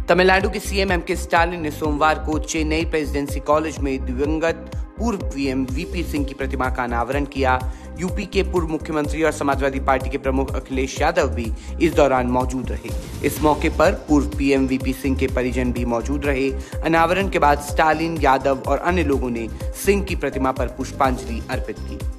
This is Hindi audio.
तमिलनाडु के सीएम एम के स्टालिन ने सोमवार को चेन्नई प्रेसिडेंसी कॉलेज में दिवंगत पूर्व पीएम वीपी सिंह की प्रतिमा का अनावरण किया। यूपी के पूर्व मुख्यमंत्री और समाजवादी पार्टी के प्रमुख अखिलेश यादव भी इस दौरान मौजूद रहे। इस मौके पर पूर्व पीएम वीपी सिंह के परिजन भी मौजूद रहे। अनावरण के बाद स्टालिन, यादव और अन्य लोगों ने सिंह की प्रतिमा पर पुष्पांजलि अर्पित की।